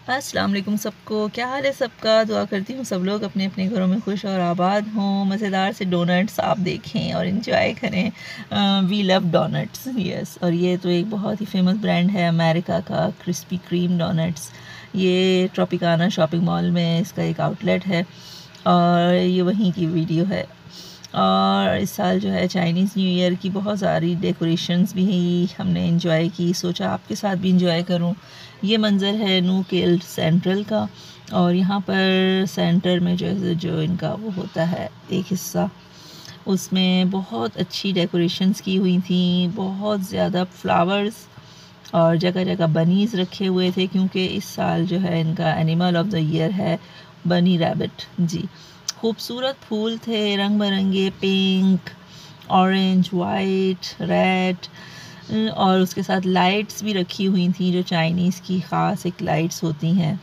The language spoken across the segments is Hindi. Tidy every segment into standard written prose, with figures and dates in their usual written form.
अस्सलाम वालेकुम सबको। क्या हाल है सबका? दुआ करती हूँ सब लोग अपने अपने घरों में खुश और आबाद हों। मज़ेदार से डोनट्स आप देखें और इन्जॉय करें। We love donuts, yes. और ये तो एक बहुत ही फेमस ब्रांड है अमेरिका का, क्रिस्पी क्रीम डोनट्स। ये ट्रॉपिकाना शॉपिंग मॉल में इसका एक आउटलेट है और ये वहीं की वीडियो है। और इस साल जो है चाइनीज़ न्यू ईयर की बहुत सारी डेकोरेशंस भी हमने इंजॉय की, सोचा आपके साथ भी इंजॉय करूं। ये मंज़र है नू केल सेंट्रल का और यहाँ पर सेंटर में जो इनका वो होता है एक हिस्सा, उसमें बहुत अच्छी डेकोरेशंस की हुई थी, बहुत ज़्यादा फ्लावर्स और जगह जगह बनीज़ रखे हुए थे क्योंकि इस साल जो है इनका एनिमल ऑफ द ईयर है बनी रैबिट जी। खूबसूरत फूल थे, रंग बिरंगे, पिंक, ऑरेंज, वाइट, रेड, और उसके साथ लाइट्स भी रखी हुई थी जो चाइनीज़ की ख़ास एक लाइट्स होती हैं।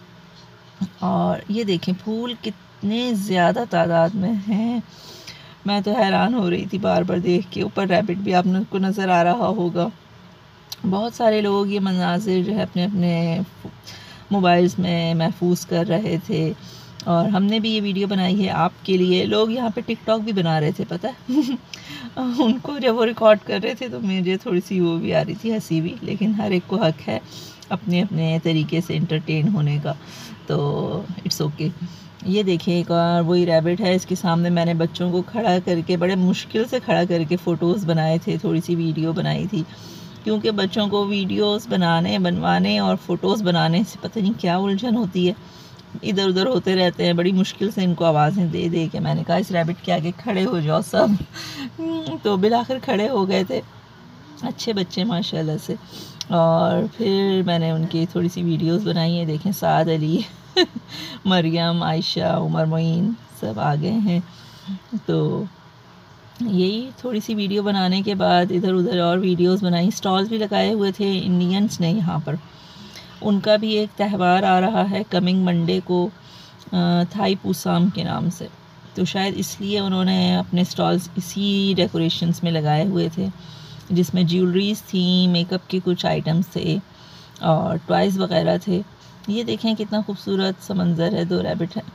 और ये देखें फूल कितने ज़्यादा तादाद में हैं, मैं तो हैरान हो रही थी बार बार देख के। ऊपर रैबिट भी आपको नज़र आ रहा होगा। बहुत सारे लोग ये मनाज़िर जो है अपने अपने मोबाइल्स में महफूज कर रहे थे और हमने भी ये वीडियो बनाई है आपके लिए। लोग यहाँ पे टिकटॉक भी बना रहे थे, पता है। उनको जब वो रिकॉर्ड कर रहे थे तो मुझे थोड़ी सी वो भी आ रही थी, हंसी भी। लेकिन हर एक को हक है अपने अपने तरीके से एंटरटेन होने का, तो इट्स ओके। ये देखिए एक और वही रैबिट है, इसके सामने मैंने बच्चों को खड़ा करके, बड़े मुश्किल से खड़ा करके फ़ोटोज़ बनाए थे, थोड़ी सी वीडियो बनाई थी क्योंकि बच्चों को वीडियोस बनवाने और फ़ोटोज़ बनाने से पता नहीं क्या उलझन होती है, इधर उधर होते रहते हैं। बड़ी मुश्किल से इनको आवाज़ें दे दे के मैंने कहा इस रैबिट के आगे खड़े हो जाओ सब। तो बिलाखिर खड़े हो गए थे, अच्छे बच्चे माशाल्लाह से। और फिर मैंने उनकी थोड़ी सी वीडियोस बनाई हैं, देखें साद अली मरियम, आयशा, उमर मोइन सब आ गए हैं। तो यही थोड़ी सी वीडियो बनाने के बाद इधर उधर और वीडियोस बनाई। स्टॉल्स भी लगाए हुए थे इंडियंस ने यहाँ पर। उनका भी एक त्यौहार आ रहा है कमिंग मंडे को, थाई पूसाम के नाम से, तो शायद इसलिए उन्होंने अपने स्टॉल्स इसी डेकोरेशंस में लगाए हुए थे जिसमें ज्वेलरीज थी, मेकअप के कुछ आइटम्स थे और टॉयज़ वगैरह थे। ये देखें कितना खूबसूरत सा मंज़र है, दो रैबिट हैं।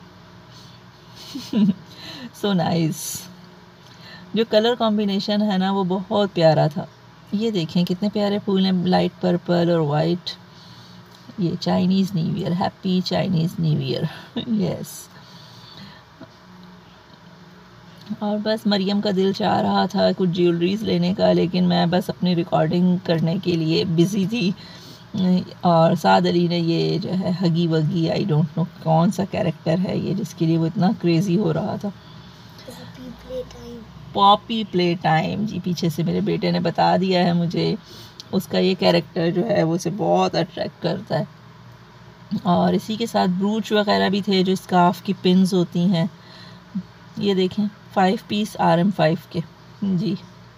So nice. जो कलर कॉम्बिनेशन है ना वो बहुत प्यारा था। ये देखें कितने प्यारे फूल हैं, लाइट पर्पल और वाइट। ये Chinese New Year, happy Chinese New Year, yes. और बस मरियम का दिल चाह रहा था कुछ ज्वेलरीज लेने का, लेकिन मैं बस अपनी रिकॉर्डिंग करने के लिए बिज़ी थी। और साद अली ने ये जो है हगी वगी, आई डोंट नो कौन सा कैरेक्टर है ये जिसके लिए वो इतना क्रेज़ी हो रहा था। पॉपी प्ले टाइम जी, पीछे से मेरे बेटे ने बता दिया है मुझे, उसका ये कैरेक्टर जो है वो उसे बहुत अट्रैक्ट करता है। और इसी के साथ ब्रूच वगैरह भी थे जो स्कार्फ की पिन्स होती हैं। ये देखें 5 पीस RM5 के जी।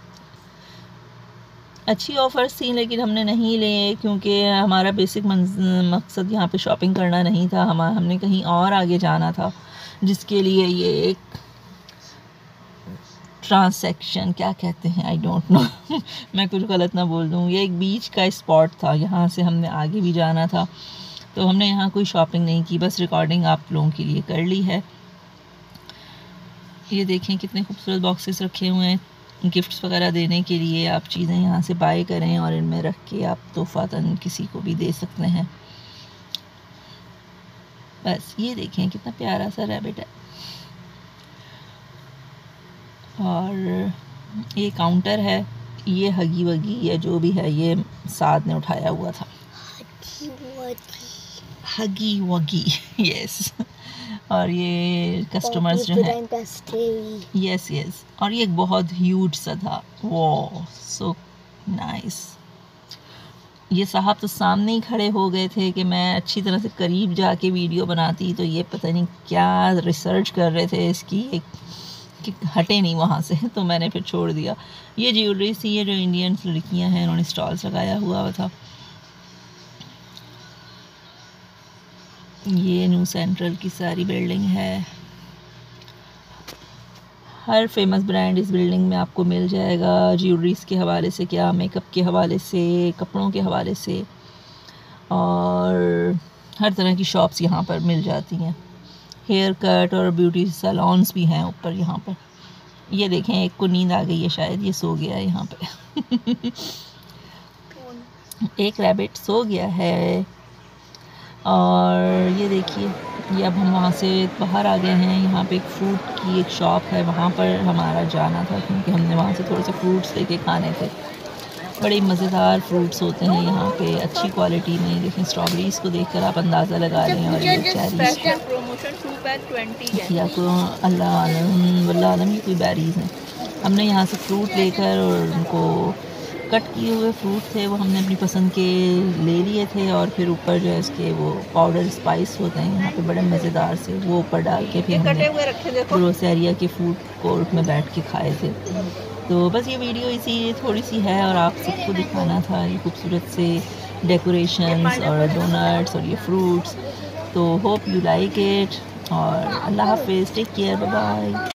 अच्छी ऑफ़र्स थी लेकिन हमने नहीं लिए क्योंकि हमारा बेसिक मकसद यहाँ पे शॉपिंग करना नहीं था, हमने कहीं और आगे जाना था, जिसके लिए ये एक ट्रांसैक्शन क्या कहते हैं आई डोंट नो मैं कुछ गलत ना बोल दूँ। ये एक बीच का स्पॉट था, यहाँ से हमने आगे भी जाना था, तो हमने यहाँ कोई शॉपिंग नहीं की, बस रिकॉर्डिंग आप लोगों के लिए कर ली है। ये देखें कितने खूबसूरत बॉक्सेस रखे हुए हैं गिफ्ट्स वगैरह देने के लिए। आप चीज़ें यहाँ से बाय करें और इनमें रख के आप तोहफ़ातन किसी को भी दे सकते हैं। बस ये देखें कितना प्यारा सा रैबिट है। और ये काउंटर है, ये हगी वगी या जो भी है ये साद ने उठाया हुआ था, हगी वगी यस। और ये कस्टमर्स जो हैं, यस यस। और ये एक बहुत ह्यूज सा था, वो सो नाइस। ये साहब तो सामने ही खड़े हो गए थे कि मैं अच्छी तरह से करीब जाके वीडियो बनाती, तो ये पता नहीं क्या रिसर्च कर रहे थे इसकी, एक कि हटे नहीं वहाँ से, तो मैंने फिर छोड़ दिया। ये ज्वेलरी थी, ये जो इंडियन लड़कियाँ हैं उन्होंने स्टॉल्स लगाया हुआ था। ये न्यू सेंट्रल की सारी बिल्डिंग है, हर फेमस ब्रांड इस बिल्डिंग में आपको मिल जाएगा, ज्वेलरीज के हवाले से क्या, मेकअप के हवाले से, कपड़ों के हवाले से। और हर तरह की शॉप्स यहाँ पर मिल जाती हैं। हेयर कट और ब्यूटी सैलॉन्स भी हैं ऊपर यहाँ पर। ये देखें, एक को नींद आ गई है, शायद ये सो गया है यहाँ पे। एक रैबिट सो गया है। और ये देखिए, ये अब हम वहाँ से बाहर आ गए हैं। यहाँ पे एक फ्रूट की एक शॉप है, वहाँ पर हमारा जाना था क्योंकि हमने वहाँ से थोड़े से फ्रूट्स लेके खाने थे। बड़े मज़ेदार फ्रूट्स होते हैं यहाँ पे, अच्छी क्वालिटी में। देखें, स्ट्रॉबेरीज़ को देखकर आप अंदाज़ा लगा लें। और ये चेरीज़ या को अल्लाह आलम ये कोई बेरीज़ हैं। हमने यहाँ से फ्रूट लेकर और उनको कट किए हुए फ्रूट थे वो हमने अपनी पसंद के ले लिए थे। और फिर ऊपर जो है इसके वो पाउडर स्पाइस होते हैं यहाँ पे बड़े मज़ेदार से, वो ऊपर डाल के फिर हमने ग्रोसरिया के फूड कोर्ट में बैठ के खाए थे। तो बस ये वीडियो इसी थोड़ी सी है और आप सबको दिखाना था ये खूबसूरत से डेकोरेशंस और डोनट्स और ये फ्रूट्स। तो होप यू लाइक इट और अल्लाह हाफिज़, टेक केयर, बाय बाय।